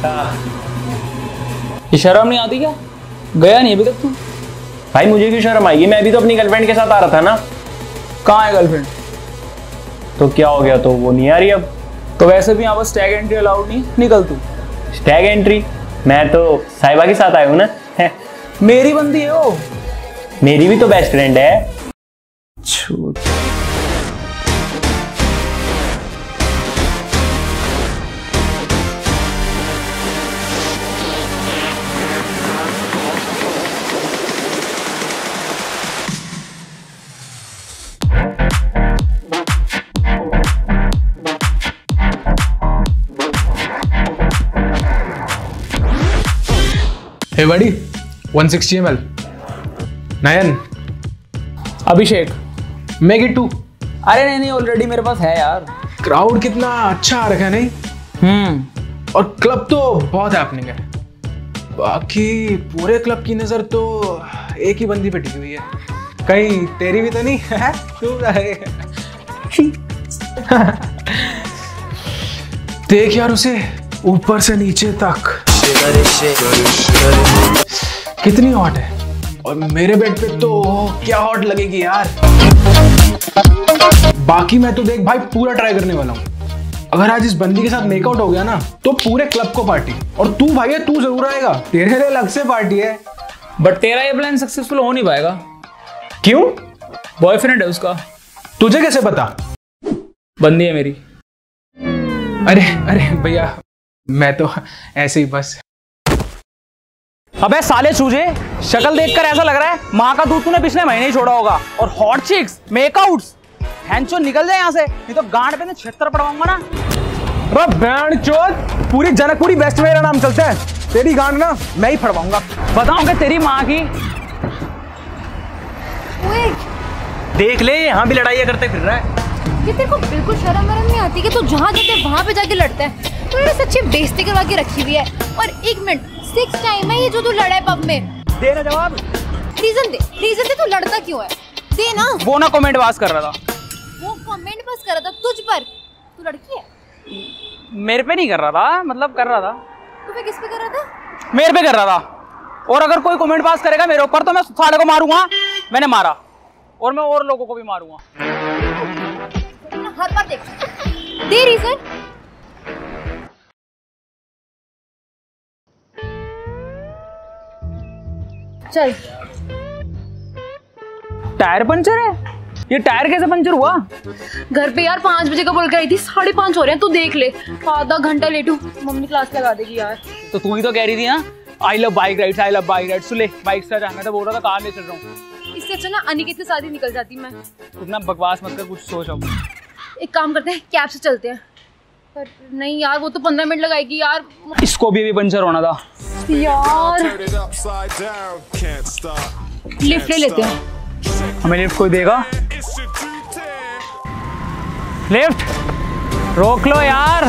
ये शर्म नहीं आती क्या? गया नहीं अभी तक तू? भाई मुझे क्यों शर्म आएगी, मैं अभी तो अपनी गर्लफ्रेंड के साथ आ रहा था ना। कहाँ है गर्लफ्रेंड? तो क्या हो गया, तो वो नहीं आ रही अब? तो वैसे भी यहाँ पर स्टैग एंट्री अलाउड नहीं, निकल तू। Stag entry? मैं तो साहिबा के साथ आया हूँ ना। मेरी बंदी है वो। मेरी भी तो बेस्ट फ्रेंड है। छूट। हे बड़ी 160 ml। नयन। अभिषेक। मैगी 2। अरे नहीं ऑलरेडी मेरे पास है यार। क्राउड कितना अच्छा आ रखा है नहीं? और क्लब तो बहुत हैपनिंग है। बाकी पूरे क्लब की नजर तो एक ही बंदी पे टिकी हुई है। कहीं तेरी भी तो नहीं है? तू देख यार उसे ऊपर से नीचे तक कितनी हॉट है, और मेरे बेड पे तो क्या हॉट लगेगी यार। बाकी मैं तो देख भाई पूरा ट्राई करने वाला हूँ। अगर आज इस बंदी के साथ मेकआउट हो गया ना तो पूरे क्लब को पार्टी। और तू भाई है, तू जरूर आएगा, तेरे लिए अलग से पार्टी है। बट तेरा ये प्लान सक्सेसफुल हो नहीं पाएगा। क्यों? बॉयफ्रेंड है उसका। तुझे कैसे पता? बंदी है मेरी। अरे अरे भैया मैं तो ऐसे ही बस। अबे साले चूजे, शक्ल देखकर ऐसा लग रहा है माँ का दूध तूने पिछले महीने ही छोड़ा होगा। और हॉट चिक्स, मेकआउट्स, हैंचो निकल जाए यहाँ से, नहीं तो गांड पे 76 पड़वाऊंगा ना। अरे बैंड चोद, पूरी जनकपुरी वेस्ट मेरा नाम चलता है। तेरी गांड ना मैं ही फड़वाऊंगा। बताऊंगा तेरी माँ की। देख ले, यहाँ भी लड़ाइयाँ करते फिर रहा है। ये तेरे को बिल्कुल शर्म वरम नहीं आती कि तू जहाँ जाते है वहाँ पे जाके लड़ता है। तो ये सच्ची बेइज्जती करवा के रखी हुई है। और एक मिनट, 6 टाइम है ये जो तू लड़ा है पब में। दे ना जवाब। रीजन दे तू लड़ता क्यों है? दे ना। वो ना कमेंट पास कर रहा था। वो कमेंट पास कर रहा था तुझ पर? तू लड़की है? मेरे पे नहीं कर रहा था, मतलब कर रहा था। तू पे किस पे कर रहा था? मेरे पे कर रहा था। और अगर कोई कमेंट पास करेगा मेरे ऊपर तो मैं साले को मारूंगा। मैंने मारा और मैं और लोगों को भी मारूंगा। हर बार देख। दे रीजन। चल। टायर पंचर है? ये टायर कैसे पंचर हुआ? घर पे यार 5 बजे का बोल के आई थी, 5:30 हो रहे हैं। तू देख ले, आधा घंटा लेट हूँ। मम्मी क्लास लगा देगी यार। तो तू ही तो कह रही थी ना, I love bike rides, I love bike rides. सुले बाइक से जाना था, बोल रहा था कार ले चल रहा हूँ। इससे अच्छा ना अनिकेत के साथ ही निकल जाती मैं। इतना बकवास मत कर, कुछ सोच। अब एक काम करते हैं, कैब से चलते हैं। पर नहीं यार, वो तो 15 मिनट लगाएगी यार। इसको भी पंचर होना था यार। लिफ्ट ले लेते हैं। हमें लिफ्ट कोई देगा? लिफ्ट रोक लो यार।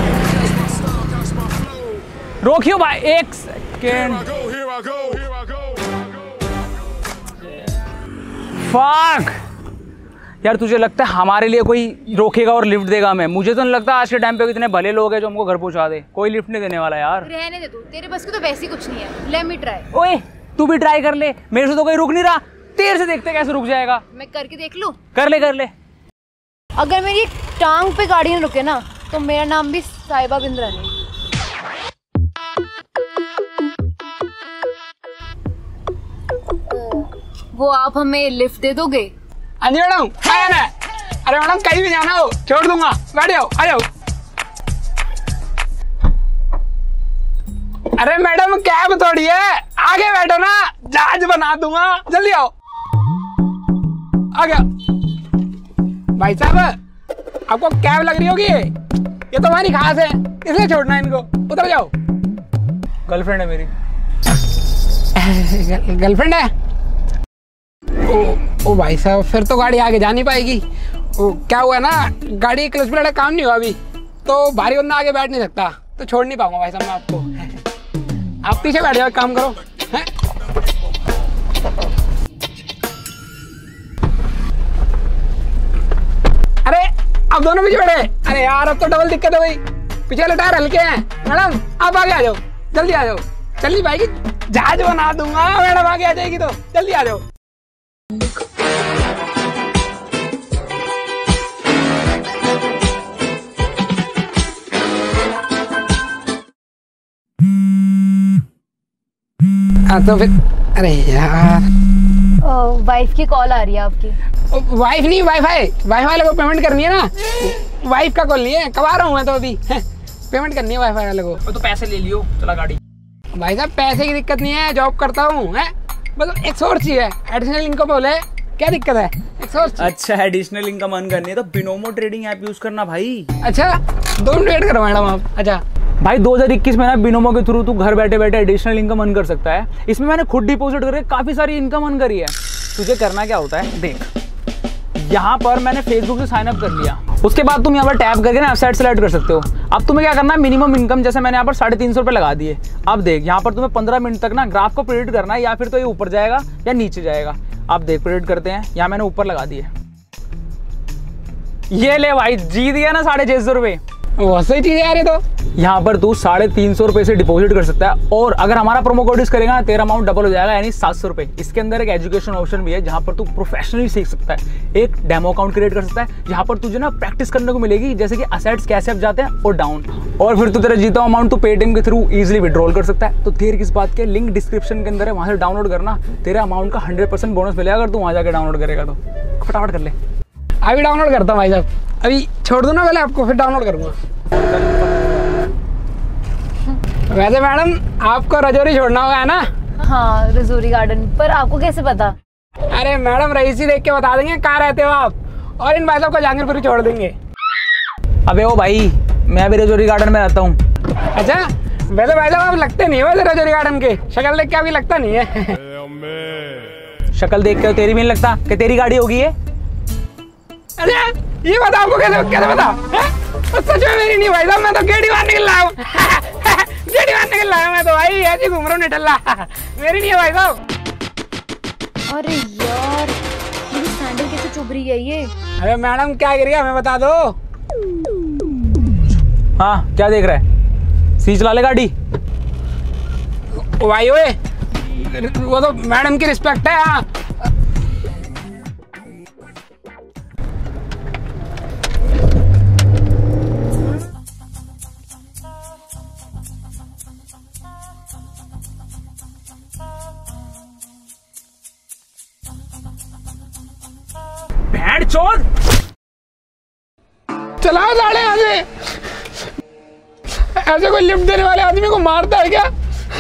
रोकियो भाई, 1 सेकेंड। फक यार, तुझे लगता है हमारे लिए कोई रोकेगा और लिफ्ट देगा हमें? मुझे तो नहीं लगता आज के टाइम पे इतने भले लोग हैं जो हमको घर पहुंचा दे। कोई लिफ्ट नहीं देने वाला यार। रहने दे तू, तेरे बस की तो वैसे ही कुछ नहीं है। Let me try. ओए तू भी ट्राई कर ले, मेरे से तो कोई रुक नहीं रहा। तेरे से देखते कैसे रुक जाएगा। मैं करके देख लूं? कर ले। अगर मेरी टांग पे गाड़ी न रुके ना तो मेरा नाम भी साहिबा बिंद्रा नहीं। वो आप हमें लिफ्ट दे दोगे? हाँ जी मैडम, आया ना। अरे मैडम कहीं भी जाना हो छोड़ दूंगा, बैठ जाओ, आ जाओ। अरे मैडम कैब थोड़ी है, आगे बैठो ना, जहाज बना दूंगा, जल्दी आओ। आ गया। भाई साहब आपको कैब लग रही होगी, ये तो हमारी खास है, इसलिए छोड़ना है इनको, उतर जाओ। गर्लफ्रेंड है मेरी। गर्लफ्रेंड है? ओ भाई साहब, फिर तो गाड़ी आगे जा नहीं पाएगी। ओ क्या हुआ ना, गाड़ी क्लच प्लेट काम नहीं हुआ अभी, तो भारी बंदा आगे बैठ नहीं सकता, तो छोड़ नहीं पाऊंगा भाई साहब मैं आपको। आप पीछे बैठ जाओ, काम करो है? अरे अब दोनों पीछे बैठे। अरे यार अब तो डबल दिक्कत है भाई। पीछे टायर हल्के हैं मैडम, आप आगे आ जाओ, जल्दी आ जाओ। चलिए भाई की जहाज बना दूंगा मैडम, आगे आ जाएगी तो जल्दी आ जाओ। तो फिर अरे यार वाइफ की कॉल आ रही है आपकी। वाइफ नहीं, वाईफाई वाले को पेमेंट करनी है ना। वाइफ का कॉल नहीं है, कब आ रहा हूँ मैं तो अभी पेमेंट करनी है वाईफाई वाले को। तो पैसे ले लियो, चला गाड़ी। भाई साहब पैसे की दिक्कत नहीं है, जॉब करता हूँ मतलब एक सोर्स ही है, एडिशनल इनकम बोले क्या दिक्कत है, एक सोर्स। अच्छा एडिशनल इनकम अर्न करनी है तो बिनोमो ट्रेडिंग ऐप यूज करना भाई। अच्छा 2 मिनट वेट करो मैडम आप। अच्छा भाई 2021 में ना बिनोमो के थ्रू तू घर बैठे बैठे एडिशनल इनकम अर्न कर सकता है। इसमें मैंने खुद डिपॉजिट करके काफी सारी इनकम अर्न करी है। तुझे करना क्या होता है देख, यहाँ पर मैंने फेसबुक से साइन अप कर लिया, उसके बाद तुम यहाँ पर टैप करके ना वेबसाइट सेलेक्ट कर सकते हो। अब तुम्हें क्या करना है, मिनिमम इनकम जैसे मैंने यहाँ पर 350 रुपये लगा दिए। अब देख यहाँ पर तुम्हें 15 मिनट तक ना ग्राफ को प्रेडिक्ट करना है, या फिर तो ये ऊपर जाएगा या नीचे जाएगा। अब देख प्रेडिक्ट करते हैं, यहाँ मैंने ऊपर लगा दिए। ये ले भाई, जीत गया ना 650 रुपये। बहुत सही चीज है यार ये तो। यहाँ पर तू 350 रुपये से डिपॉजिट कर सकता है, और अगर हमारा प्रोमो कोड यूज करेगा ना तेरा अमाउंट डबल हो जाएगा, यानी 700 रुपये। इसके अंदर एक एजुकेशन ऑप्शन भी है जहाँ पर तू प्रोफेशनली सीख सकता है, एक डेमो अकाउंट क्रिएट कर सकता है जहाँ पर तुझे ना प्रैक्टिस करने को मिलेगी, जैसे कि असेट्स कैसे अप जाते हैं और डाउन, और फिर तू तेरा जीता अमाउंट तू पेटीएम के थ्रू इजिली विड्रॉल कर सकता है। तो देर किस बात के, लिंक डिस्क्रिप्शन के अंदर है, वहाँ से डाउनलोड करना, तेरे अमाउंट का 100% बोनस मिलेगा अगर तू वहाँ जाकर डाउनलोड करेगा तो। फटाफट कर ले। अभी डाउनलोड करता हूँ भाई साहब, अभी छोड़ दो ना पहले आपको, फिर डाउनलोड करूँगा। वैसे मैडम आपको रजौरी छोड़ना होगा है ना? हाँ रजौरी गार्डन, पर आपको कैसे पता? अरे मैडम रईसी देख के बता देंगे कहाँ रहते हो आप, और इन भाई साहब को जहांगीरपुरी छोड़ देंगे। अबे ओ भाई, मैं भी रजौरी गार्डन में रहता हूँ। अच्छा वैसे भाई साहब आप लगते नहीं हो वैसे रजौरी गार्डन के, शक्ल देख के अभी लगता नहीं है। शक्ल देख के तेरी भी नहीं लगता कि तेरी गाड़ी होगी ये? अच्छा ये बता आपको कैसे पता? सच में मेरी नहीं भाई साहब, मैं तो गेड़ी मारने के लाया हूँ। गेड़ी मारने के लाया मैं तो भाई, ऐसे घूम रहा हूँ निठल्ला, मेरी नहीं है भाई साहब। अरे यार मेरी सैंडल कैसे चुभ रही है ये? अरे मैडम क्या गिर गया हमें बता दो। हाँ क्या देख रहा है, सी चला ले गाड़ी। भाई ओए वो तो मैडम की रिस्पेक्ट है। हाँ चोद चलाओ साढ़े यहाँ से, ऐसे कोई लिफ्ट देने वाले आदमी को मारता है क्या?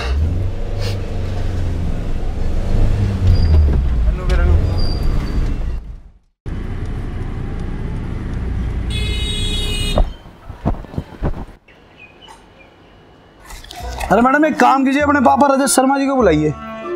अरे मैडम एक काम कीजिए, अपने पापा रजत शर्मा जी को बुलाइए।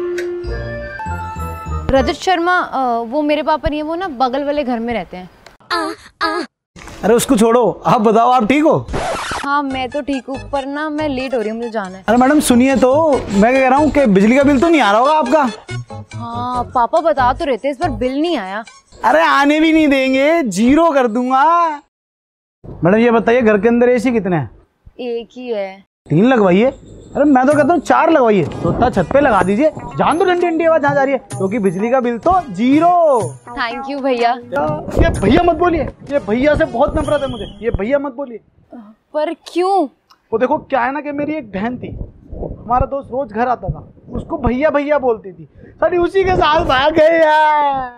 रजत शर्मा वो मेरे पापा नहीं है, वो ना बगल वाले घर में रहते हैं। अरे उसको छोड़ो, आप बताओ आप ठीक हो? हाँ मैं तो ठीक हूँ, पर ना मैं लेट हो रही हूँ, मुझे जाना है। अरे मैडम सुनिए तो, मैं कह रहा हूँ कि बिजली का बिल तो नहीं आ रहा होगा आपका? हाँ पापा बता तो रहते, इस बार बिल नहीं आया। अरे आने भी नहीं देंगे, 0 कर दूंगा। मैडम ये बताइए घर के अंदर एसी कितने हैं? एक ही है। 3 लगवाइए। अरे मैं तो कहता हूँ 4 लगवाइए, तो छत पे लगा दीजिए, जान दो डंडी डंडी आवाज जहाँ जा रही है, क्योंकि बिजली का बिल तो 0। थैंक यू भैया। ये भैया मत बोलिए, ये भैया से बहुत नफरत है मुझे, ये भैया मत बोलिए। पर क्यों? वो देखो क्या है ना कि मेरी एक बहन थी, हमारा दोस्त रोज घर आता था, उसको भैया भैया बोलती थी, सारी उसी के साथ भाग गए यार।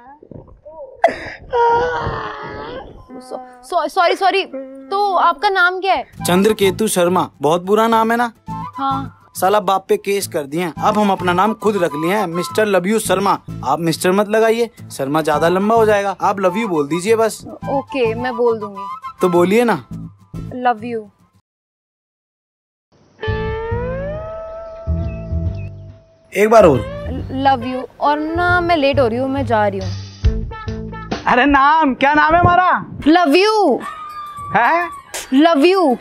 सॉरी तो आपका नाम क्या है? चंद्रकेतु शर्मा, बहुत बुरा नाम है ना? हाँ साला बाप पे केस कर दिए, अब हम अपना नाम खुद रख लिए हैं, मिस्टर लव यू शर्मा। आप मिस्टर मत लगाइए, शर्मा ज्यादा लंबा हो जाएगा, आप लव यू बोल दीजिए बस। ओके मैं बोल दूंगी। तो बोलिए ना। Love you. एक बार और। Love you. और ना मैं लेट हो रही हूँ, मैं जा रही हूँ। अरे नाम क्या नाम है हमारा? लव यू है? Love you.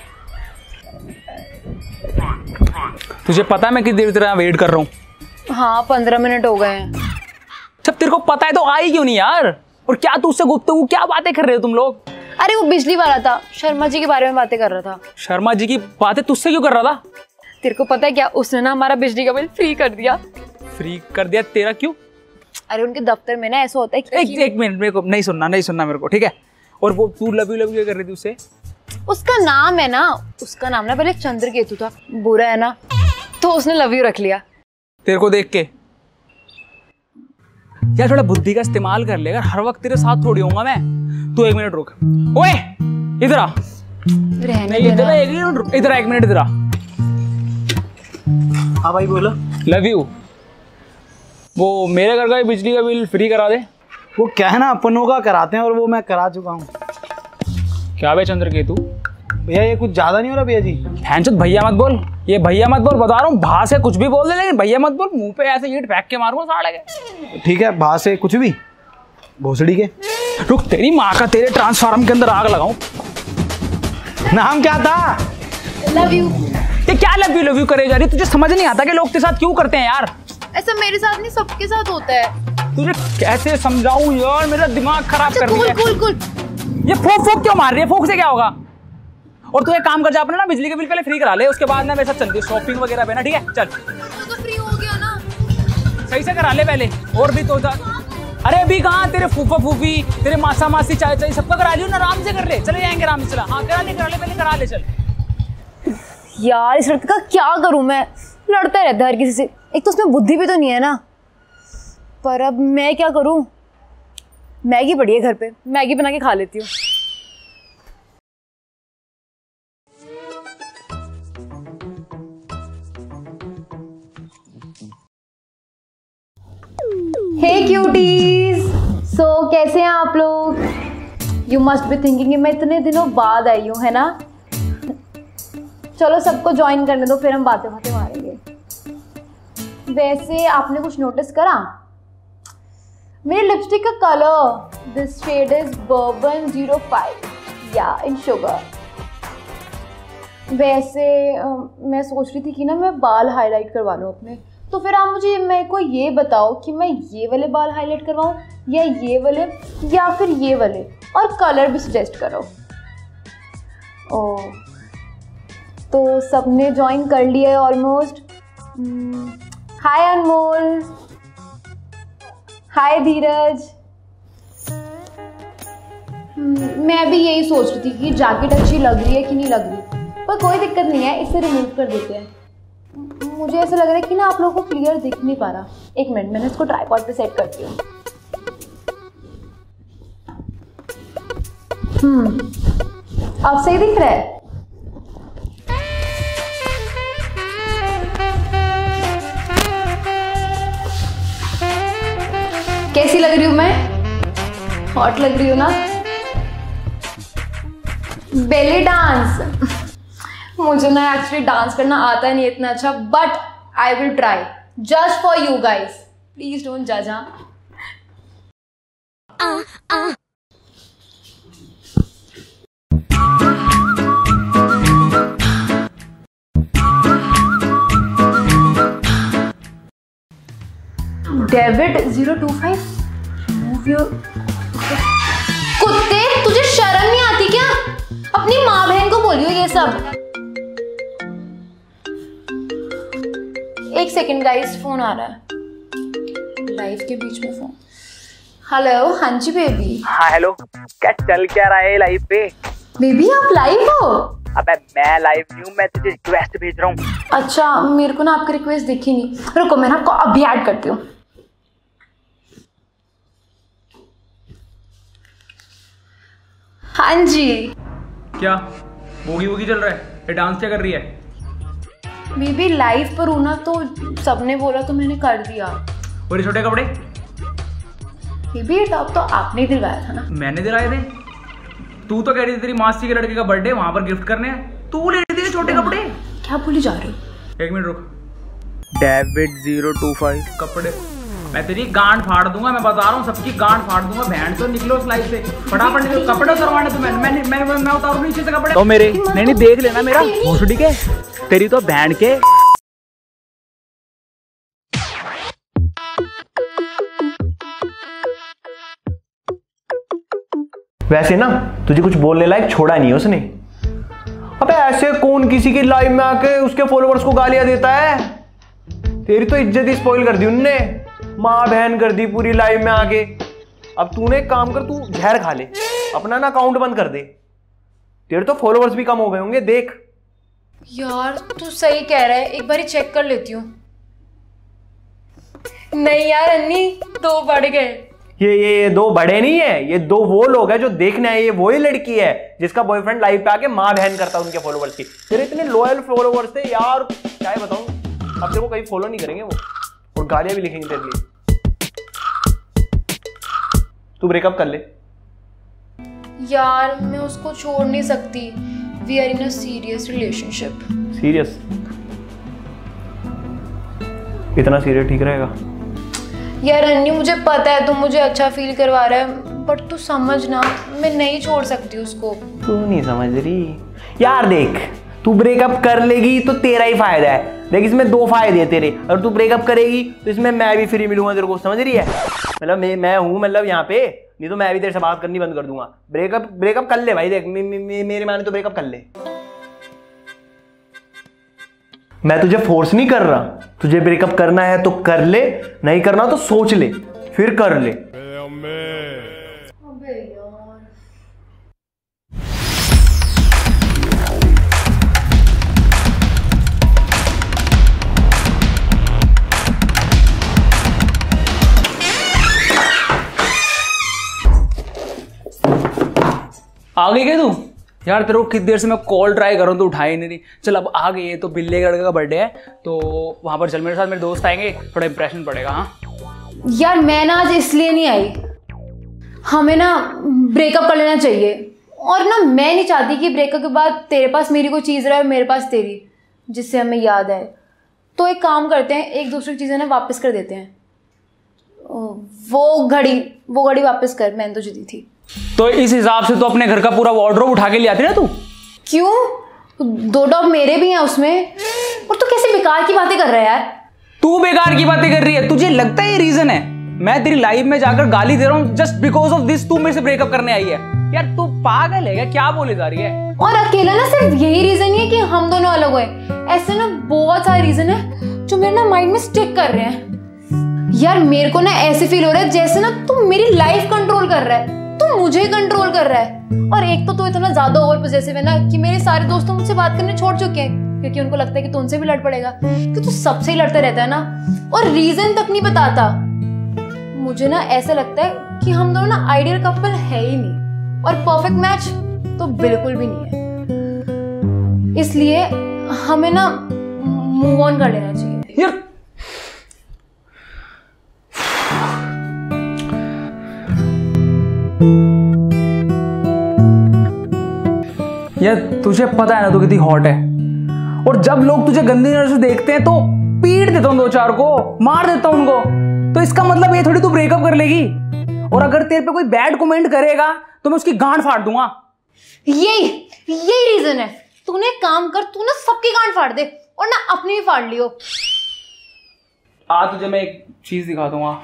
तुझे पता है मैं कितनी देर तेरा वेट कर रहा हूँ? हाँ 15 मिनट हो गए हैं। जब तेरे को पता है तो आई क्यों नहीं यार? और क्या तू उससे गुफ्तगू क्या बातें कर रहे हो तुम लोग? अरे वो बिजली वाला था, शर्मा जी के बारे में बातें कर रहा था। शर्मा जी की बातें तुझसे क्यों कर रहा था? तेरे को पता है क्या, उसने ना हमारा बिजली का बिल फ्री कर दिया। फ्री कर दिया? तेरा क्यों? अरे उनके दफ्तर में ना ऐसा होता है कि एक मिनट, मेरे को नहीं सुनना मेरे को, ठीक है? और वो तू लव यू कर रही थी उससे? उसका नाम है ना, उसका नाम ना पहले चंद्रकेतु था, बुरा है ना, तो उसने लव यू रख लिया। तेरे को देख के यार थोड़ा बुद्धि का इस्तेमाल कर ले, अगर हर वक्त तेरे साथ थोड़ी होऊंगा मैं। तू 1 मिनट रुक। ओए इधर आ। रहने इधर देना। इधर 1 मिनट इधर आ। हाँ भाई बोलो। Love you. वो मेरे घर का बिजली का बिल फ्री करा दे। वो क्या है ना, अपनों का कराते हैं और वो मैं करा चुका हूँ। क्या बे चंद्रकेतु? भैया ये कुछ ज्यादा नहीं हो रहा भैया जी? भैंचोद भैया मत बोल, ये भैया मत बोल, बता रहा हूँ। भा से कुछ भी बोल दे, लेकिन भैया मत बोल। मुंह पे ऐसे ईंट फेंक के मारूंगा साढ़े के। ठीक है, बाहर से कुछ भी भोसड़ी के। रुक, तेरी माँ का तेरे ट्रांसफार्म के अंदर आग लगाऊं। नाम क्या था? Love you. ये क्या लव यू करे जा रही? तुझे समझ नहीं आता कि लोग तेरे साथ क्यों करते हैं यार? ऐसा मेरे साथ नहीं, सबके साथ होता है। तुझे कैसे समझाऊं यार, मेरा दिमाग खराब कर दिया। कूल। ये फूक क्यों मार रही है? फूक से क्या होगा? और तू एक काम कर जा, अपना ना बिजली के बिल पहले फ्री करा ले, उसके बाद ना मेरे साथ चलती है शॉपिंग वगैरह पे ना, ठीक है? चल तो फ्री हो गया ना। सही से करा ले पहले। और भी तो अरे अभी कहाँ, तेरे फूफा फूफी, तेरे मासा मासी चाचा सबका करा लियो ना, आराम से कर ले। चले जाएंगे आराम से। चला, हाँ करा ले पहले करा ले। चल यार इस लड़के का क्या करूं मैं, लड़ता रहता है हर किसी से। एक तो उसमें बुद्धि भी तो नहीं है ना। पर अब मैं क्या करूं, मैगी पड़ी है घर पे, मैगी बना के खा लेती हूँ। हे क्यूटीज, सो कैसे हैं आप लोग? यू मस्ट बी थिंकिंग मैं इतने दिनों बाद आई हूँ, है ना? चलो सबको ज्वाइन करने दो, फिर हम बातें मारेंगे। वैसे आपने कुछ नोटिस करा? मेरे लिपस्टिक का colour, this shade is bourbon 05 या इन शुगर। वैसे मैं सोच रही थी कि ना मैं बाल हाईलाइट करवा लूँ अपने, तो फिर आप मुझे मेरे को ये बताओ कि मैं ये वाले बाल हाईलाइट करवाऊँ या ये वाले या फिर ये वाले, और कलर भी सजेस्ट करो। ओह, तो सबने ज्वाइन कर लिया है ऑलमोस्ट। हाय अनमोल, हाय धीरज। मैं भी यही सोच रही थी कि जैकेट अच्छी लग रही है कि नहीं लग रही, पर कोई दिक्कत नहीं है, इसे रिमूव कर देते हैं। मुझे ऐसा लग रहा है कि ना आप लोगों को क्लियर दिख नहीं पा रहा। एक मिनट, मैंने इसको ट्राइपॉड पे सेट करती हूँ। अब सही दिख रहा है? कैसी लग रही हूँ मैं? हॉट लग रही हूँ ना? बेली डांस मुझे ना एक्चुअली डांस करना आता नहीं इतना अच्छा, but I will try just for you guys. Please don't जज। डेविड 025 remove your... कुत्ते, तुझे शर्म नहीं आती क्या? अपनी माँ बहन को बोलियो ये सब। एक सेकेंड गाइस, फोन आ रहा है लाइफ के बीच में। फोन। हेलो, हाँ जी बेबी। हाँ हेलो, क्या चल क्या रहा है लाइफ पे? बेबी आप लाइव हो? अबे मैं लाइव नहीं हूँ, मैं तुझे रिक्वेस्ट भेज रहा हूँ। अच्छा, मेरे को ना आपकी रिक्वेस्ट दिखी नहीं, रुको मैं ना आपको अभी ऐड करती हूँ। हाँ जी। क्या बोगी वोगी चल रहा है? ये डांस क्या कर रही है? बेबी लाइव पर हूँ ना, तो सबने बोला तो मैंने कर दिया। और ये छोटे कपड़े? बेबी ये टॉप तो आपने ही दिलवाया था ना? मैंने दिलाए थे। तू तो कह रही थी तेरी मासी के लड़के का बर्थडे, वहां पर गिफ्ट करने हैं, तू ले रही थी छोटे कपड़े। क्या बोली जा रही हो? 1 मिनट रुक। डेविड 025 कपड़े, मैं तेरी गांड फाड़ दूंगा, मैं बता रहा हूँ, सबकी गांड फाड़ दूंगा। बहन तो निकलो उस लाइफ से, फटाफट निकलो। कपड़े उतरवाने तो मैं उतारूँ नीचे से कपड़े तो मेरे। नहीं देख लेना मेरा भोसड़ी के, तेरी तो बहन के। वैसे ना तुझे कुछ बोलने लायक छोड़ा नहीं है उसने। अबे ऐसे कौन किसी की लाइव में आके उसके फॉलोअर्स को गालियां देता है? तेरी तो इज्जत ही स्पॉइल कर दी उनने, माँ बहन कर दी पूरी लाइव में आके। अब तूने एक काम कर, तू जहर खा ले, अपना ना अकाउंट बंद कर दे, तेरे तो फॉलोअर्स भी कम हो गए होंगे देख। यार तू सही कह रहा है, एक बार चेक कर लेती हूँ। नहीं यार अन्नी, 2 बढ़ गए। ये 2 बड़े नहीं है, ये 2 वो लोग हैं जो देखने आए। ये वही लड़की है जिसका बॉयफ्रेंड लाइव पे आके माँ बहन करता है उनके फॉलोअर्स की। तेरे इतने लॉयल फॉलोअर्स थे यार, क्या है बताऊं। अब तेरे को कहीं फॉलो नहीं करेंगे वो, और गालियां भी लिखेंगे तेरे लिए। तू ब्रेकअप कर ले। यार मैं उसको छोड़ नहीं सकती। We are in a serious relationship. Serious? इतना सीरियस ठीक रहेगा? यार अन्नी मुझे पता है तुम मुझे अच्छा फील करवा रहा है, बट तू समझ ना, मैं नहीं छोड़ सकती उसको। तू नहीं समझ रही यार। देख, तू ब्रेकअप कर लेगी तो तेरा ही फायदा है। देख, इसमें 2 फायदे हैं तेरे। अगर तू ब्रेकअप करेगी तो इसमें मैं भी फ्री मिलूंगा तेरे को, समझ रही है? मतलब मैं हूँ मतलब यहाँ पे, नहीं तो मैं भी तेरे से बात करनी बंद कर दूंगा। ब्रेकअप कर ले भाई। देख मेरे माने तो ब्रेकअप कर ले। मैं तुझे फोर्स नहीं कर रहा, तुझे ब्रेकअप करना है तो कर ले, नहीं करना तो सोच ले फिर कर ले। अबे यार। आ गई क्या तू? यार तेरे को कितनी देर से मैं कॉल ट्राई कर रहा हूँ तो उठा ही नहीं रही। चल अब आ गई है तो बिल्ले के लड़के का बर्थडे है तो वहां पर चल मेरे साथ, मेरे दोस्त आएंगे, थोड़ा इंप्रेशन पड़ेगा। हाँ यार मैं ना आज इसलिए नहीं आई, हमें ना ब्रेकअप कर लेना चाहिए। और ना मैं नहीं चाहती कि ब्रेकअप के बाद तेरे पास मेरी कोई चीज़ रहे और मेरे पास तेरी, जिससे हमें याद आए। तो एक काम करते हैं, एक दूसरे की चीज़ें ना वापस कर देते हैं। वो घड़ी वापस कर, मैंने तुझे दी थी। तो इस हिसाब से तो अपने घर का पूरा वार्डरोब उठा के ले आती ना तू। क्यों? 2 टॉप मेरे भी हैं उसमें। और तू कैसे बेकार की बातें कर रहा है यार? तू बेकार की बातें कर रही है? तुझे लगता है ये रीजन है? मैं तेरी लाइफ में जाकर गाली दे रहा हूँ जस्ट बिकॉज ऑफ दिस, तू मेरे से ब्रेकअप करने आई है? यार तू पागल है क्या बोले जा रही है? और अकेला ना सिर्फ यही रीजन नहीं है कि हम दोनों अलग हुए, ऐसे ना बहुत सारे रीजन है जो मेरे ना माइंड में स्टिक कर रहे हैं। यार मेरे को ना ऐसे फील हो रहा है जैसे ना तू मेरी लाइफ कंट्रोल कर रहा है, तू मुझे कंट्रोल कर रहा है। और एक तो तू इतना ज्यादा ओवर पॉसेसिव है ना कि मेरे सारे दोस्त मुझसे बात करने छोड़ चुके हैं, क्योंकि उनको लगता है कि तू उनसे भी लड़ पड़ेगा, कि तू सबसे ही लड़ता रहता है ना, और रीजन तक नहीं बताता। मुझे ना ऐसा लगता है कि हम दोनों ना आइडियल कपल है ही नहीं, और परफेक्ट मैच तो बिल्कुल भी नहीं है। इसलिए हमें ना मूव ऑन कर लेना चाहिए। यार तुझे पता है ना तू कितनी हॉट है, और जब लोग तुझे गंदी नजर से देखते हैं तो पीट देता हूँ 2-4 को, मार देता हूँ उनको। तो इसका मतलब ये थोड़ी तू ब्रेकअप कर लेगी, और अगर तेरे पे कोई बैड कमेंट करेगा तो मैं उसकी गांड फाड़ दूंगा। यही रीजन है। तूने काम कर, तू ना सबकी गांड फाड़ दे और ना अपनी भी फाड़ लियो। तुझे मैं एक चीज दिखा दूंगा।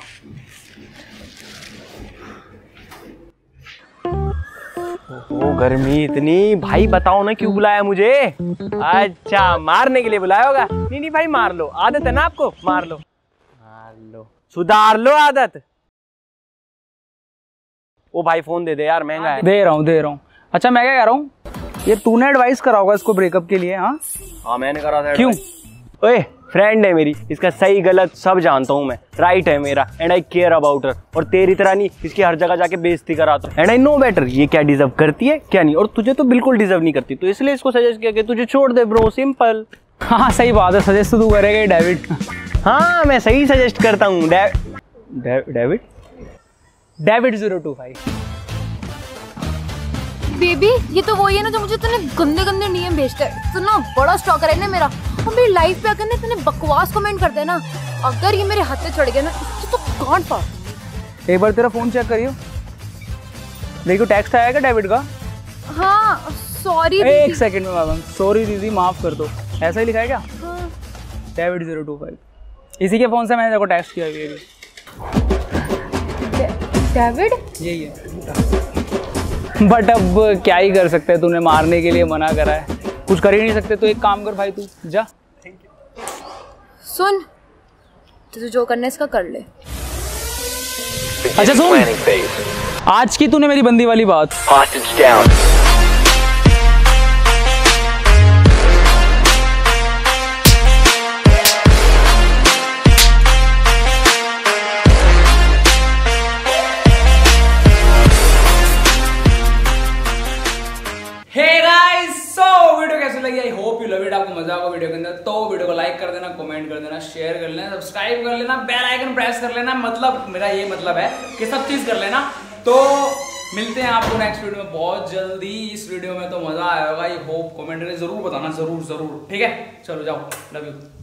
ओ गर्मी इतनी, भाई बताओ ना क्यों बुलाया मुझे? अच्छा मारने के लिए बुलाया होगा। नहीं भाई मार लो, आदत है ना आपको, मार लो, सुधार लो आदत। ओ भाई फोन दे दे यार, महंगा है। दे रहा हूँ। अच्छा मैं क्या कह रहा हूँ, ये तूने एडवाइस करा होगा इसको ब्रेकअप के लिए? हाँ मैंने करा था। क्यों? ओए फ्रेंड है मेरी, इसका सही गलत सब जानता हूँ मैं, राइट है मेरा, and I care about her. और तेरी तरह नहीं इसकी हर जगह जाके बेइज्जती कराता हूँ, एंड आई नो बेटर ये क्या डिजर्व करती है क्या नहीं, और तुझे तो बिल्कुल डिजर्व नहीं करती, तो इसलिए इसको सजेस्ट किया कि तुझे छोड़ दे ब्रो, सिंपल। हाँ सही बात है, सजेस्ट तो तू करेगा डेविड। हाँ मैं सही सजेस्ट करता हूँ। डेविड 025। बेबी ये तो वही है ना जो मुझे इतने गंदे गंदे नियम भेजता है। इतना बड़ा स्टॉकर है ना मेरा, और मेरी लाइफ पे आकर ना इतने बकवास कमेंट करते हैं ना, अगर ये मेरे हाथ से चढ़ गया ना इससे तो गांड फाड़। एक बार तेरा फोन चेक करियो, देखो टेक्स्ट आया क्या डेविड का? हाँ सॉरी। एक सेकंड में बाबा, सॉरी दीदी माफ कर दो, ऐसा ही लिखा है क्या? हाँ। डेविड 025, इसी के फोन से मैंने तेरे को टेक्स्ट किया है। डेविड यही है। बट अब क्या ही कर सकते हैं, तूने मारने के लिए मना करा है, कुछ कर ही नहीं सकते। तो एक काम कर भाई, तू जा। सुन, तुझे जो करना है इसका कर ले। अच्छा सुन, आज की तूने मेरी बंदी वाली बात। वीडियो कैसे लगी? I hope you love it. आपको मजा आएगा वीडियो के अंदर तो वीडियो को लाइक कर देना, कमेंट कर देना, शेयर कर लेना, सब्सक्राइब कर लेना, बेल आइकन प्रेस कर लेना। मतलब मेरा ये मतलब है कि सब चीज कर लेना। तो मिलते हैं आपको नेक्स्ट वीडियो में बहुत जल्दी। इस वीडियो में तो मजा आएगा, आई होप। कमेंट में जरूर बताना, जरूर जरूर, ठीक है? चलो जाओ, लव यू।